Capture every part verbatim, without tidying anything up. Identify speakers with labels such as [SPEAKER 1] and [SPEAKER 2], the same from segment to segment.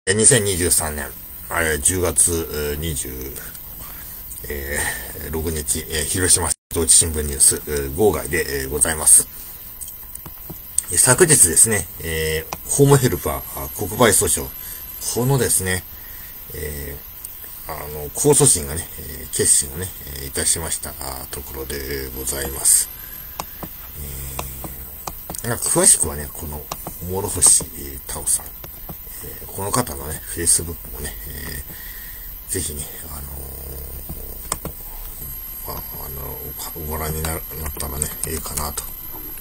[SPEAKER 1] にせんにじゅうさんねん、じゅうがつにじゅうろくにち、広島同地新聞ニュース号外でございます。昨日ですね、えー、ホームヘルパー国賠訴訟、このですね、えー、あの、控訴審がね、決審をね、いたしましたところでございます。えー、詳しくはね、この、諸星太夫さん、えー、この方のね、Facebook もね、えー、ぜひね、あのー、まあ、あの、ご覧になったらね、いいかなと。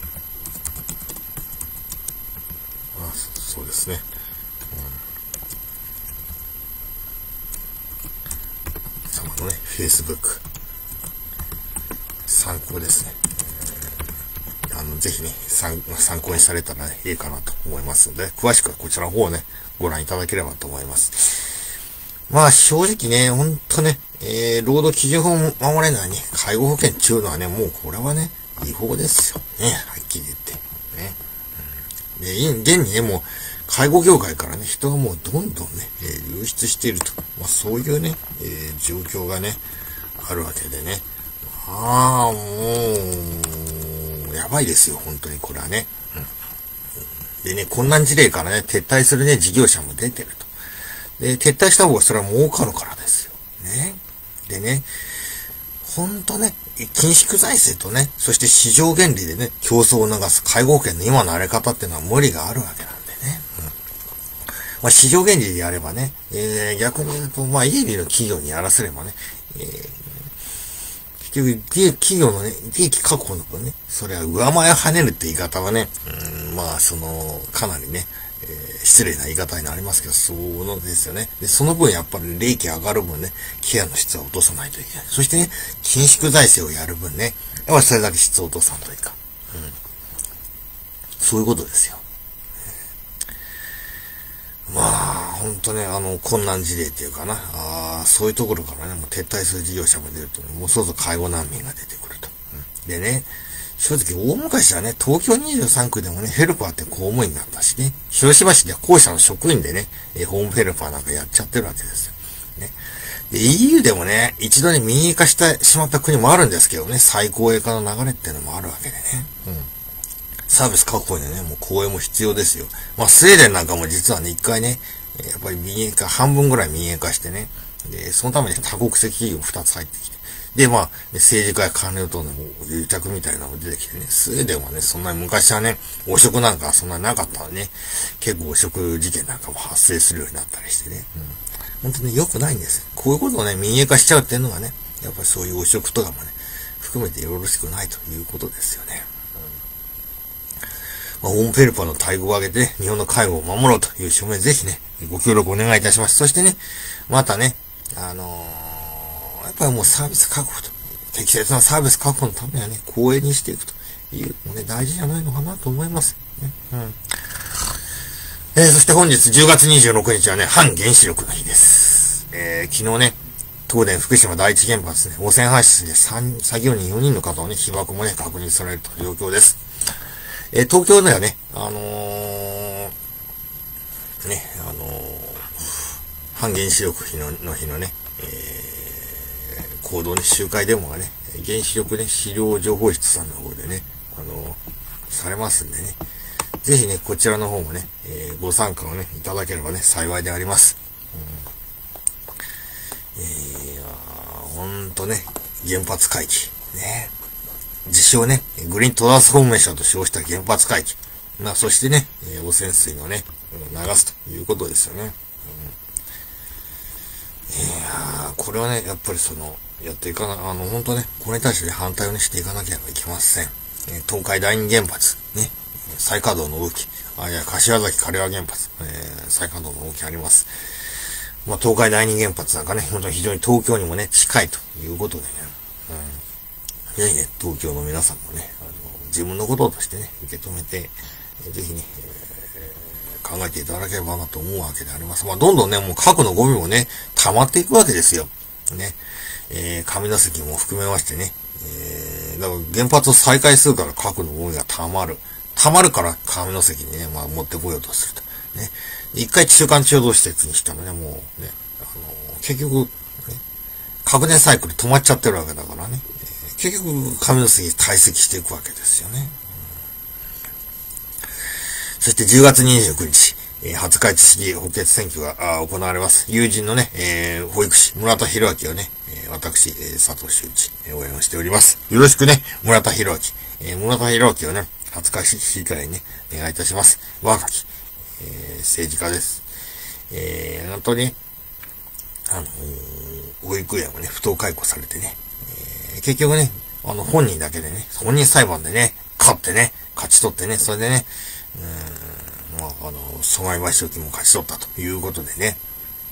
[SPEAKER 1] あ、そうですね。うん、様のね、Facebook、参考ですね。えー、あの、ぜひね、参、参考にされたらね、いいかなと思いますので、詳しくはこちらの方をね、ご覧いただければと思います。まあ正直ね、ほんとね、えー、労働基準法を守れないね、介護保険っていうのはね、もうこれはね、違法ですよ。ね、はっきり言って。ね。うん、で、現にね、もう、介護業界からね、人がもうどんどんね、えー、流出していると。まあそういうね、えー、状況がね、あるわけでね。ああ、もう、やばいですよ、本当にこれはね。うん、でね、困難事例からね、撤退するね、事業者も出てると。で、撤退した方がそれは儲かるからですよ。ね。でね、ほんとね、緊縮財政とね、そして市場原理でね、競争を促す介護保険の今のあり方っていうのは無理があるわけなんでね。うん、まあ、市場原理でやればね、えー、逆に言うと、まあ、営利の企業にやらせればね、えー、結局、企業のね、利益確保の分ね、それは上前を跳ねるって言い方はね、うん、まあ、その、かなりね、えー、失礼な言い方になりますけど、そうなんですよね。で、その分やっぱり利益上がる分ね、ケアの質は落とさないといけない。そしてね、緊縮財政をやる分ね、やっぱりそれだけ質を落とさんといかん。うん。そういうことですよ。まあ、ほんとね、あの、困難事例っていうかな、あそういうところからね、もう撤退する事業者も出ると、もうそうそう介護難民が出てくると。うん、でね、正直大昔はね、東京にじゅうさんくでもね、ヘルパーって公務員だったしね、広島市では公社の職員でね、えホームヘルパーなんかやっちゃってるわけですよ。ね。で、イーユー でもね、一度に民営化してしまった国もあるんですけどね、再公営化の流れっていうのもあるわけでね。うん。サービス確保にはね、もう公営も必要ですよ。まあ、スウェーデンなんかも実はね、一回ね、やっぱり民営化、半分ぐらい民営化してね、で、そのために多国籍企業二つ入ってきて、で、まあ、政治家や官僚との癒着みたいなのが出てきてね、スウェーデンはね、そんなに昔はね、汚職なんかそんなになかったのでね、結構汚職事件なんかも発生するようになったりしてね、うん、本当に良くないんですよ。こういうことをね、民営化しちゃうっていうのがね、やっぱりそういう汚職とかもね、含めてよろしくないということですよね。まあ、ホームヘルパーの待遇を上げて、ね、日本の介護を守ろうという署名ぜひね、ご協力お願いいたします。そしてね、またね、あのー、やっぱりもうサービス確保と、適切なサービス確保のためにはね、公営にしていくというのね、大事じゃないのかなと思います。ね、うん。えー、そして本日じゅうがつにじゅうろくにちはね、反原子力の日です。えー、昨日ね、東電福島第一原発ね、汚染排出で3、作業員よにんの方のね、被爆もね、確認されるという状況です。えー、東京ではね、あのー、ね、あのー、反原子力日のの日のね、えー、行動ね、集会デモがね、原子力ね、資料情報室さんの方でね、あのー、されますんでね、ぜひね、こちらの方もね、えー、ご参加をね、いただければね、幸いであります。うん、えー、ほんとね、原発回帰、ね、自称ね、グリーントランスフォーメーションと称した原発回帰。まあ、そしてね、えー、汚染水のね、流すということですよね。うん、いやー、これはね、やっぱりその、やっていかな、あの、本当ね、これに対して反対を、ね、していかなければいけません。えー、東海第二原発、ね、再稼働の動き、あ、いや、柏崎刈羽原発、えー、再稼働の動きあります。まあ、東海第二原発なんかね、本当に非常に東京にもね、近いということでね、うん、ぜひね、東京の皆さんもね、あの、自分のこととしてね、受け止めて、ぜひね、えー、考えていただければなと思うわけであります。まあ、どんどんね、もう核のゴミもね、溜まっていくわけですよ。ね。えー、上関も含めましてね、えー、だから原発を再開するから核のゴミが溜まる。溜まるから上関にね、まあ、持ってこようとすると。 ね。一回中間貯蔵施設にしたらね、もうね、あの、結局、ね、核燃サイクル止まっちゃってるわけだからね。えー、結局、神の杉堆積していくわけですよね。うん、そしてじゅうがつにじゅうくにち、えー、廿日市市議補欠選挙が行われます。友人のね、えー、保育士、村田博明をね、えー、私、えー、佐藤修一、えー、応援をしております。よろしくね、村田博明。えー、村田博明をね、廿日市市議会にね、お願いいたします。若き、えー、政治家です。えー、本当に、あのー、保育園をね、不当解雇されてね、えー、結局ね、あの、本人だけでね、本人裁判でね、勝ってね、勝ち取ってね、それでね、うーん、まあ、あの、損害賠償金も勝ち取ったということでね、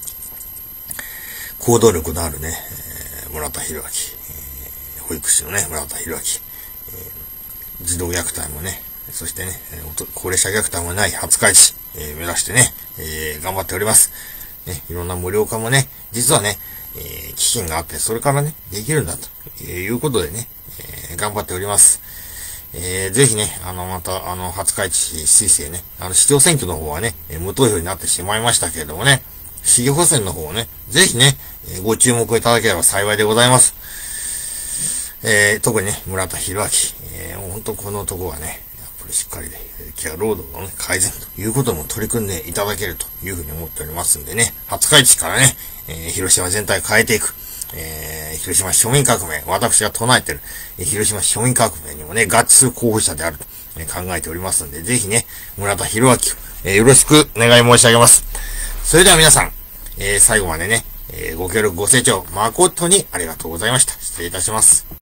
[SPEAKER 1] 行動力のあるね、えー、村田博明、えー、保育士のね、村田博明、えー、児童虐待もね、そしてね、高齢者虐待もない廿日市、えー、目指してね、えー、頑張っております。ね、いろんな無料化もね、実はね、えー、基金があって、それからね、できるんだということでね、えー、頑張っております。えー、ぜひね、あの、また、あの、廿日市市政ね、あの、市長選挙の方はね、無投票になってしまいましたけれどもね、市議補選の方をね、ぜひね、ご注目いただければ幸いでございます。えー、特にね、村田博明、えー、本当このとこはね、やっぱりしっかりね、ケア労働のね、改善ということも取り組んでいただけるというふうに思っておりますんでね、廿日市からね、えー、広島全体を変えていく、えー、広島市民革命、私が唱えている、えー、広島市民革命にもね、合致する候補者であると、えー、考えておりますんで、ぜひね、村田博明、えー、よろしくお願い申し上げます。それでは皆さん、えー、最後までね、えー、ご協力ご清聴誠にありがとうございました。失礼いたします。